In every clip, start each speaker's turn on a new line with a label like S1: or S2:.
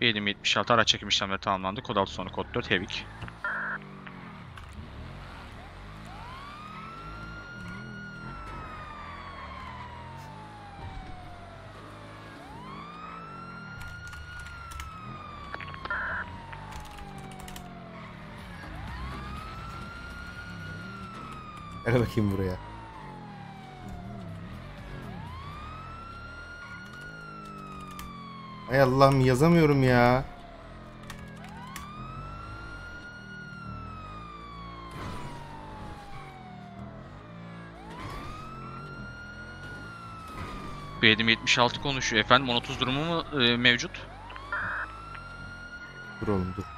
S1: 7076 araç çekim işlemleri tamamlandı. Kod altı sonu kod 4 Hevik.
S2: Gel bakayım buraya. Hay Allah'ım, yazamıyorum ya.
S1: B7076 konuşuyor efendim. 1030 durumu mu mevcut?
S2: Dur oğlum dur.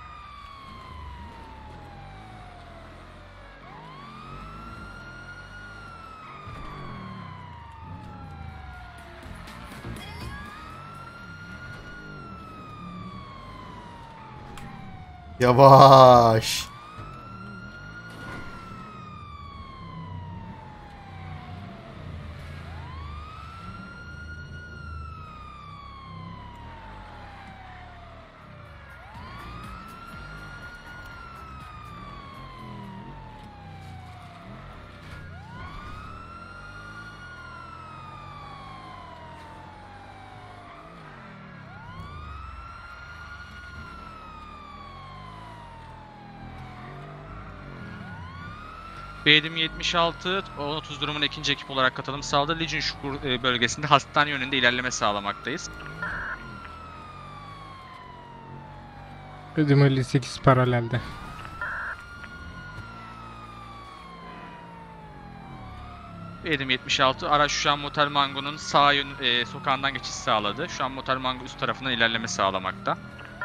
S2: Yavaş.
S1: B7076 1030 durumuna ikinci ekip olarak katılım sağladı. Legion Şukur bölgesinde hastane yönünde ilerleme sağlamaktayız.
S3: Ödüm 58 paralelde.
S1: B76 araç şu an Motel Mango'nun sağ sokağından geçiş sağladı. Şu an Motel Mango üst tarafından ilerleme sağlamakta.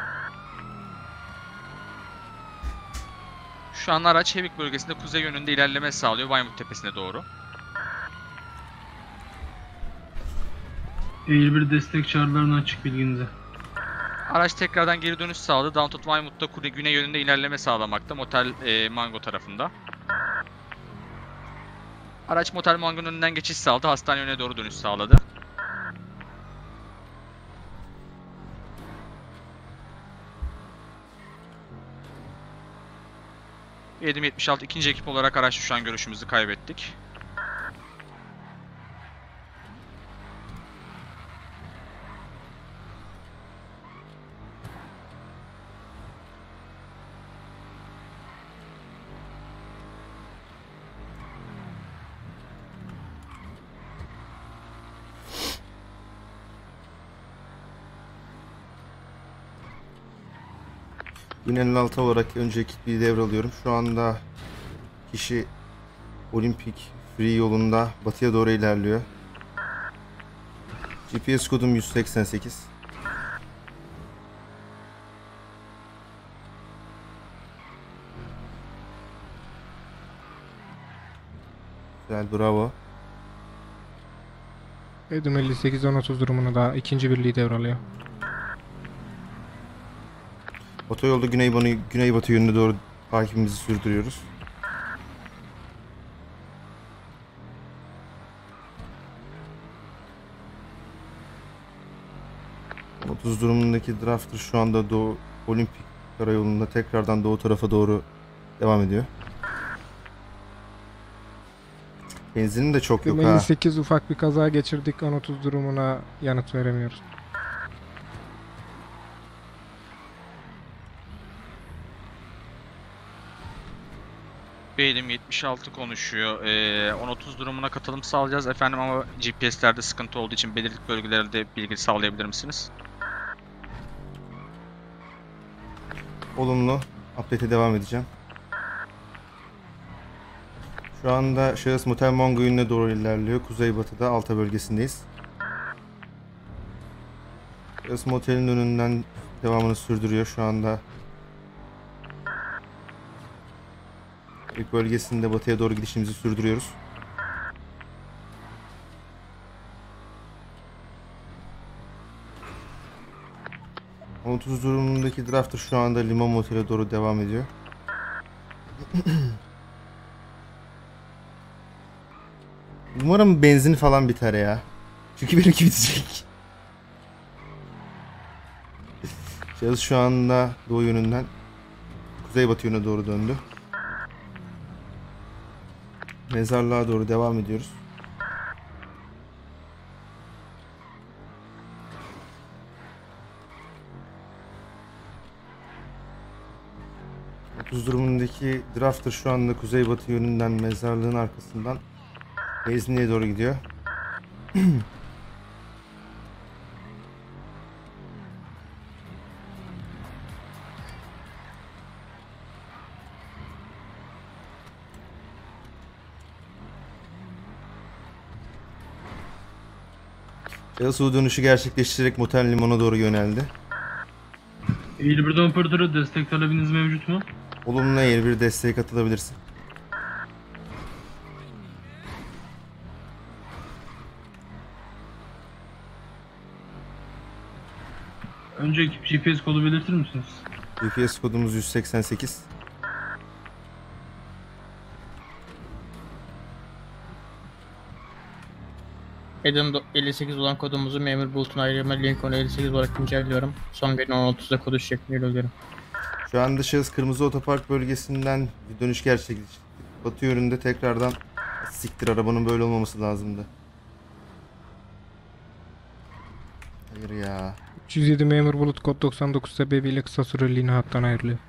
S1: Şu an araç Hevik bölgesinde kuzey yönünde ilerleme sağlıyor Weymouth tepesine doğru.
S4: Eğil bir destek çağrılarına açık bilginize.
S1: Araç tekrardan geri dönüş sağladı. Downtown Weymouth'ta güney yönünde ilerleme sağlamakta Motel Mango tarafında. Araç Motel Mango'nun önünden geçiş sağladı. Hastane yönüne doğru dönüş sağladı. ...776 ikinci ekip olarak araçla şu an görüşümüzü kaybettik.
S2: ...1056 olarak önce ekipliği devralıyorum. Şu anda kişi Olimpik Free yolunda batıya doğru ilerliyor. GPS kodum 188. Güzel, bravo.
S3: Ödüm 58 1030 durumunu da ikinci birliği devralıyor.
S2: Otoyolda güneybatı yönüne doğru takibimizi sürdürüyoruz. ...30 durumundaki drafter şu anda Doğu Olimpik Karayolu'nda tekrardan doğu tarafa doğru devam ediyor. Benzinin de çok yok
S3: Ödüm
S2: ha.
S3: 58 ufak bir kaza geçirdik, 1030 durumuna yanıt veremiyoruz.
S1: B76 konuşuyor. 1030 durumuna katılım sağlayacağız efendim ama GPS'lerde sıkıntı olduğu için belirli bölgelerde bilgi sağlayabilir misiniz?
S2: Olumlu. Update'e devam edeceğim. Şu anda şahıs Motel Mango yönüne doğru ilerliyor. Kuzeybatıda Alta bölgesindeyiz. Şahıs motelin önünden devamını sürdürüyor şu anda. İlk bölgesinde batıya doğru gidişimizi sürdürüyoruz. ...30 durumundaki drafter şu anda Limon Motel'e doğru devam ediyor. Umarım benzin falan biter ya. Çünkü benimki bitecek. Şahıs şu anda doğu yönünden kuzeybatı yönüne doğru döndü. Mezarlığa doğru devam ediyoruz. Otuz durumundaki Drafter şu anda kuzeybatı yönünden mezarlığın arkasından Benzinliğe doğru gidiyor. Şahıs U dönüşü gerçekleştirerek Motel Liman'a doğru yöneldi.
S4: Eğil birden operatörü destek talebiniz mevcut mu?
S2: Olumlu eğer bir desteğe katılabilirsin.
S4: Önce ekip GPS kodu belirtir misiniz?
S2: GPS kodumuz 188.
S5: Adam 58 olan kodumuzu memur Bulut'un ayrılma Lincoln 58 olarak güncelliyorum. Son günün 10.30'da kodu şeklinde yolluyorum.
S2: Şu anda şahıs Kırmızı Otopark bölgesinden bir dönüş gerçekleştirdi. Batı yönünde tekrardan siktir, arabanın böyle olmaması lazımdı. Hayır ya.
S3: 307 memur Bulut kod 99 sebebiyle kısa süreliğine hattan ayrılıyor.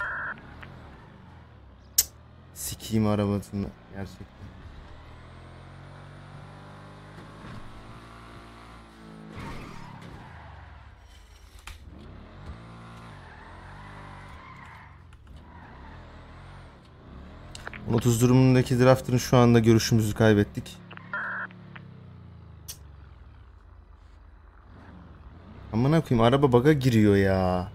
S2: Sikiyim arabasını gerçekten. ...30 durumundaki Drafter'ın şu anda görüşümüzü kaybettik. Amına koyayım, araba bug'a giriyor ya.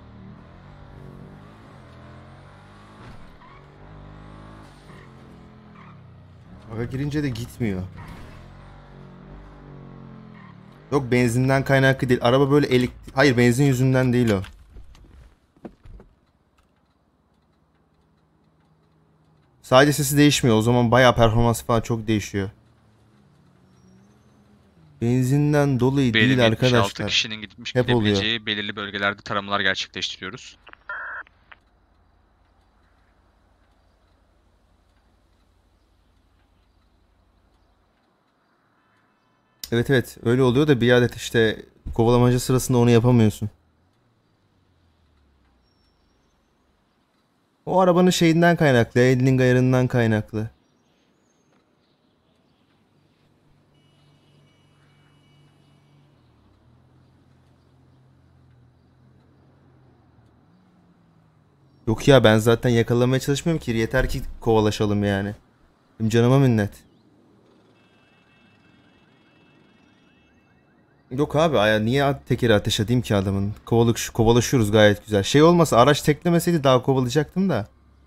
S2: Bug'a girince de gitmiyor. Yok, benzinden kaynaklı değil. Araba böyle hayır, benzin yüzünden değil o. Sadece sesi değişmiyor. O zaman bayağı performans falan çok değişiyor. Benzinden dolayı değil
S1: Belirli 76
S2: arkadaşlar.
S1: kişinin gitmiş
S2: Hep
S1: gidebileceği belirli bölgelerde taramalar gerçekleştiriyoruz.
S2: Evet evet, öyle oluyor da bir adet işte kovalamaca sırasında onu yapamıyorsun. O arabanın şeyinden kaynaklı, elinin ayarından kaynaklı. Yok ya, ben zaten yakalamaya çalışmıyorum ki, yeter ki kovalaşalım yani. Benim canıma minnet. Yok abi, niye tekeri ateş edeyim ki adamın? Kovalaşıyoruz gayet güzel. Şey olmasa, araç teklemeseydi daha kovalayacaktım da.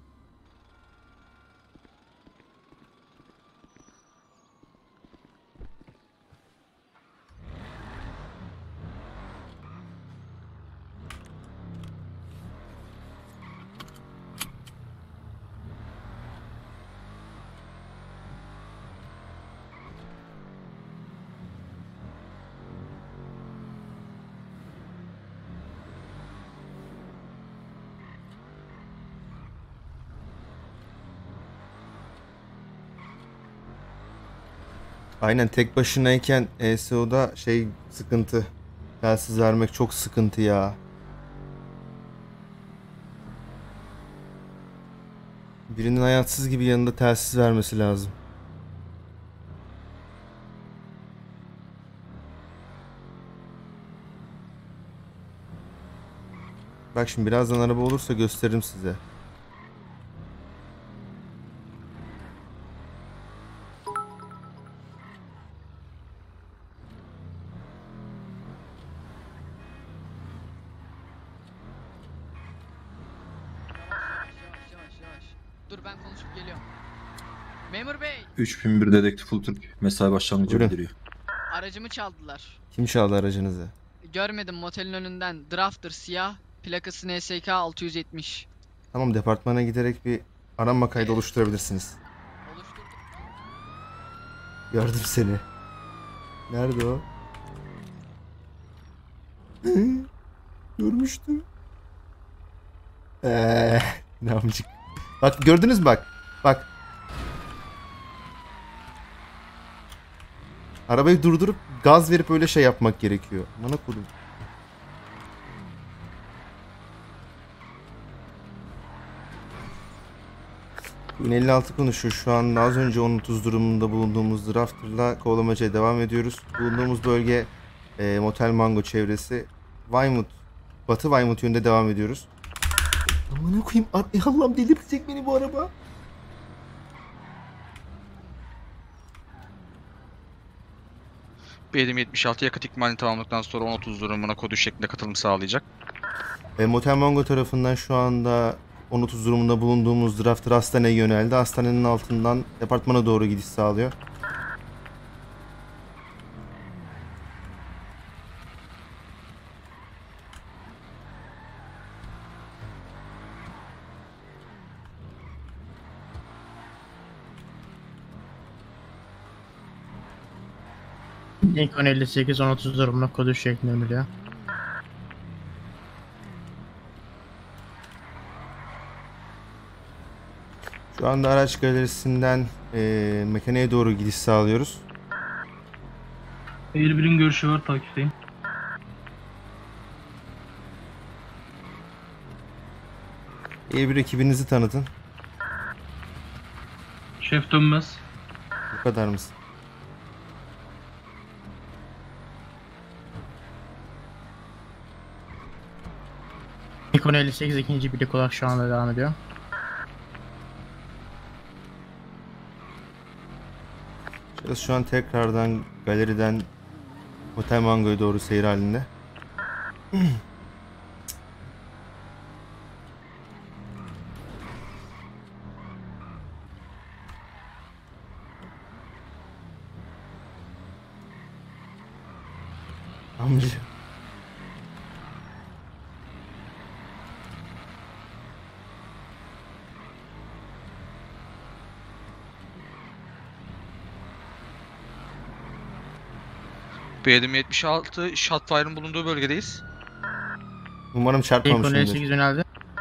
S2: Aynen, tek başınayken ESO'da şey sıkıntı. Telsiz vermek çok sıkıntı ya. Birinin hayatsız gibi yanında telsiz vermesi lazım. Bak şimdi birazdan araba olursa gösteririm size.
S6: Dur, ben konuşup geliyorum. Memur bey,
S7: 3001 Dedektif Ultürk mesai başlangıcı
S2: Buyurun.
S7: bildiriyor.
S6: aracımı çaldılar.
S2: Kim çaldı aracınızı?
S6: Görmedim, motelin önünden. Drafter siyah, plakası NSK 670.
S2: Tamam, departmana giderek bir arama kaydı oluşturabilirsiniz.
S6: Oluşturdum.
S2: Gördüm seni. Nerede o? Görmüştüm. Ne amcık. Bak gördünüz mü bak. Bak. Arabayı durdurup gaz verip öyle şey yapmak gerekiyor. Bana kodum. Bugün 56 konuşuyor. Şu an az önce 10.30 durumunda bulunduğumuz Drafter'la kovalamacaya devam ediyoruz. Bulunduğumuz bölge Motel Mango çevresi. Weymouth, Batı Weymouth yönünde devam ediyoruz. Amına koyayım. Allah'ım delirtecek beni bu araba.
S1: BDM 76 yakıt ikmalini tamamladıktan sonra 10.30 durumuna kod 3 şeklinde katılım sağlayacak.
S2: Motel Mango tarafından şu anda 10.30 durumunda bulunduğumuz Drafter hastaneye yöneldi. Hastanenin altından departmana doğru gidiş sağlıyor.
S5: Lincoln 58 1030 durumuna kod 3 şeklinde emrediyor.
S2: Şu anda araç galerisinden mekaniğe doğru gidiş sağlıyoruz.
S4: Air 1'in görüşü var, takipteyim.
S2: Bir ekibinizi tanıtın.
S4: Şef Dönmez.
S2: Bu kadar mısın?
S5: Lincoln 58 ikinci birlik olarak şu anda devam ediyor.
S2: Şu an tekrardan galeriden Motel Mango'ya doğru seyir halinde. Amca.
S1: BDM 76 Shotfire'ın bulunduğu bölgedeyiz.
S2: Umarım
S5: Lincoln
S2: çarpmamışımdır.
S5: 58 yöneldi.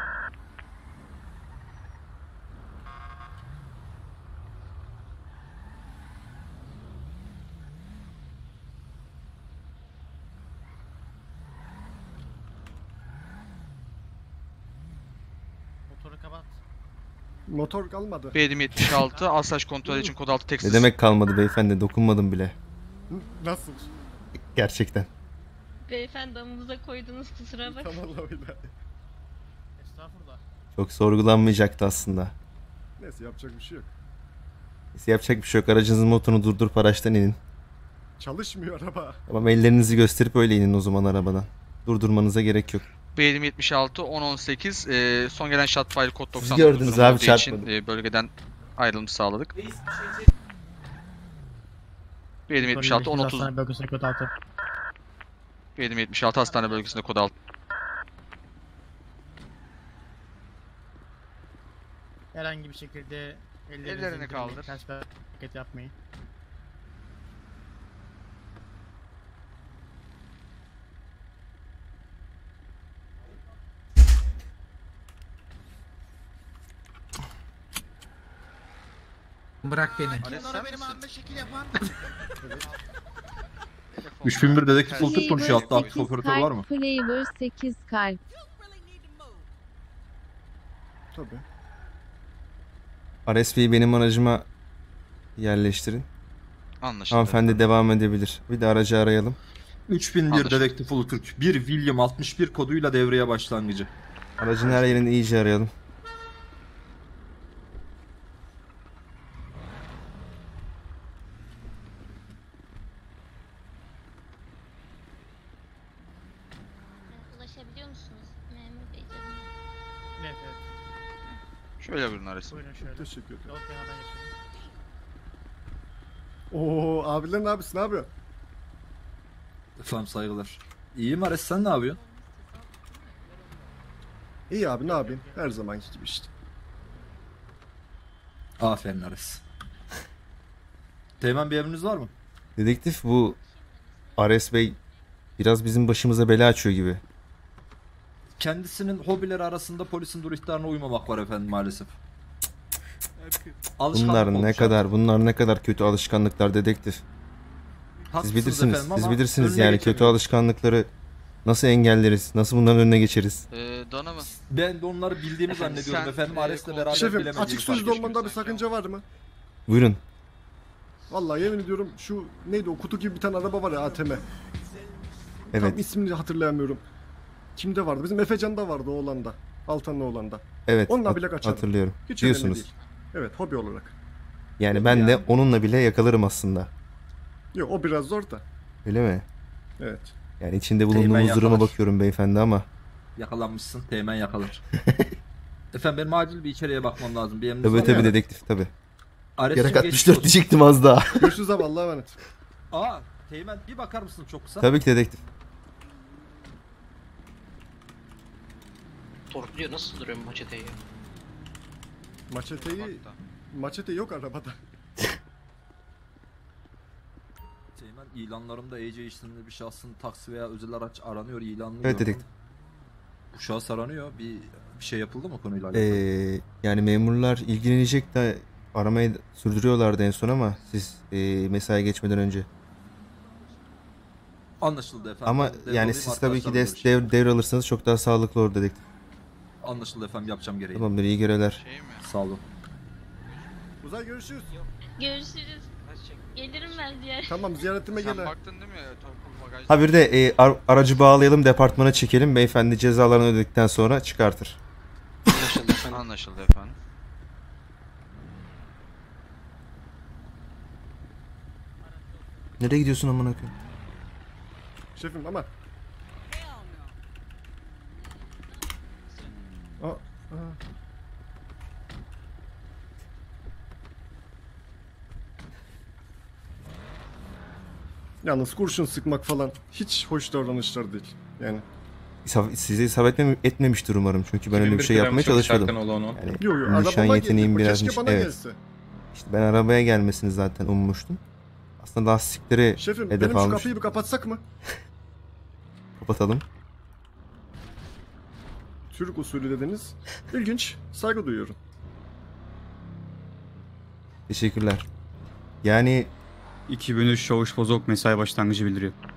S5: Motoru kapat.
S8: Motor kalmadı.
S1: BDM 76 asayiş kontrol için kod 6
S2: Ne
S1: Texas.
S2: demek kalmadı beyefendi, dokunmadım bile.
S8: Nasıl?
S2: Gerçekten.
S9: Beyefendi amınıza koydunuz kusura bak.
S8: Tam anlamıyla.
S5: Estağfurullah.
S2: Çok sorgulanmayacaktı aslında.
S8: Neyse yapacak bir şey yok.
S2: Neyse, yapacak bir şey yok. Aracınızın motorunu durdurup araçtan inin.
S8: Çalışmıyor araba.
S2: Ama ellerinizi gösterip öyle inin o zaman arabadan. Durdurmanıza gerek yok.
S1: BDM 76 1018 son gelen Shotfire kod
S2: Siz
S1: 99
S2: gördünüz
S1: durumu
S2: abi,
S1: olduğu için
S2: çarpmadım.
S1: bölgeden ayrılım sağladık. BDM
S5: Lincoln
S1: 76
S5: 58
S1: 1030
S5: hastane bölgesinde kod 6.
S1: BDM 76 hastane bölgesinde kod 6.
S5: Herhangi bir şekilde
S1: Ellerini
S5: indirmeyin,
S1: kaldır.
S5: ters bir hareket yapmayın.
S10: Bırak beni.
S1: Benim abime şekil yapan.
S7: 3001 dedektif full Türk konuşuyor. Hatta aktif operatör var mı?
S9: Flavor 8 kalp.
S8: Tabii.
S2: RSP'yi benim aracıma yerleştirin.
S1: Anlaşıldı.
S2: Hanımefendi devam edebilir. Bir de aracı arayalım.
S7: 3001
S1: Anlaşıldı.
S7: dedektif full Türk. 1 William 61 koduyla devreye başlangıcı.
S2: Aracın her yerini iyice arayalım.
S9: Ulaşabiliyor musunuz memur bey canım?
S5: Evet evet.
S1: Şöyle buyurun arası.
S5: Buyurun şöyle.
S8: Teşekkür ederim.
S5: Yol kenarından geçelim.
S8: Oo abilerin abisi ne yapıyor?
S7: Efendim saygılar. İyiyim Ares, sen ne yapıyorsun?
S8: İyi abi ne yapayım? Her zamanki gibi işte.
S7: Aferin Ares. Teğmen bir emriniz var mı?
S2: Dedektif, bu Ares Bey biraz bizim başımıza bela açıyor gibi.
S7: kendisinin hobileri arasında polisin dur ihtarına uymamak var efendim maalesef.
S2: Bunlar ne kadar kötü alışkanlıklar dedektif. Siz bilirsiniz.
S7: efendim
S2: Siz
S7: ama
S2: bilirsiniz
S7: önüne
S2: yani kötü
S7: geçemiyor.
S2: alışkanlıkları nasıl engelleriz? Nasıl bunların önüne geçeriz?
S11: Dana mı?
S7: Ben de onları bildiğini zannediyorum
S11: sen,
S7: efendim. Ares'le beraber
S8: Şefim
S7: bilemediğimi
S8: açık
S7: fark
S8: sözlü
S7: ettim.
S8: olmanda bir sakınca var mı?
S2: Buyurun.
S8: Vallahi yemin ediyorum şu neydi o kutu gibi bir tane araba var ya ATM. Tam
S2: Evet.
S8: ismini hatırlayamıyorum. Kimde vardı? Bizim Efecan'da vardı oğlanda. Altanlı oğlanda.
S2: Evet.
S8: Onunla bile kaçarım.
S2: Hatırlıyorum.
S8: Hiç önemli
S2: Diyorsunuz.
S8: değil. Evet hobi olarak.
S2: Yani ben de onunla bile yakalarım aslında.
S8: Yok o biraz zor da.
S2: Öyle mi?
S8: Evet.
S2: Yani içinde
S7: Teğmen
S2: bulunduğumuz duruma
S7: yakalar.
S2: bakıyorum beyefendi ama.
S7: Yakalanmışsın, teğmen yakalar. Efendim benim acil bir içeriye bakmam lazım. Bir emriniz
S2: Tabii
S7: var mı?
S2: tabii dedektif tabii.
S7: Ares'cim
S2: Yarak
S7: geçmiş
S2: 64
S7: olsun.
S2: diyecektim az daha.
S8: Görüşürüz abi Allah'a emanet.
S7: Aa, teğmen bir bakar mısın çok kısa?
S2: Tabii ki dedektif.
S11: Torpiliyor nasıl duruyor maçeteyi ya?
S8: Maçete yok arabada.
S7: Teğmen ilanlarında EC isimli bir şahsın taksi veya özel araç aranıyor ilanlı.
S2: Evet dedektif.
S7: Bu şahıs aranıyor. Bir şey yapıldı mı konuyla alakalı?
S2: Yani memurlar ilgilenecek de aramayı sürdürüyorlardı en son ama siz mesai geçmeden önce.
S7: Anlaşıldı efendim.
S2: Ama
S7: Ben devralayım,
S2: yani siz tabii ki
S7: arkadaşlarla görüşeyim.
S2: devralırsanız çok daha sağlıklı olur dedektif.
S7: Anlaşıldı efendim yapacağım gereği.
S2: Tamamdır, iyi görevler.
S7: Sağ olun.
S8: Uzay görüşürüz.
S9: Görüşürüz. Gelirim ben ziyaret.
S8: Tamam ziyaretime gel. ha.
S11: Baktın değil mi Torpil bagaj?
S2: Ha bir de aracı bağlayalım, departmana çekelim. Beyefendi cezalarını ödedikten sonra çıkartır.
S11: Anlaşıldı efendim. Anlaşıldı efendim.
S2: Nereye gidiyorsun amına koyayım?
S8: Şefim ama. Aa. Yalnız kurşun sıkmak falan hiç hoş davranışlar değil. Yani
S2: Size isabet etmemiştir umarım. Çünkü ben öyle bir şey yapmaya çalışmadım. Yani
S8: yo
S2: nişan
S8: arabama
S2: yeteneğim
S8: geldi.
S2: birazmış.
S8: Keşke bana
S2: Evet.
S8: gelse.
S2: İşte ben arabaya gelmesini zaten ummuştum. Aslında lastikleri
S8: Şefim
S2: hedef
S8: benim şu
S2: almış.
S8: kapıyı bir kapatsak mı?
S2: Kapatalım.
S8: Türk usulü dediniz. İlginç. Saygı duyuyorum.
S2: Teşekkürler. Yani
S12: 2003 Çavuş Bozok mesai başlangıcı bildiriyor.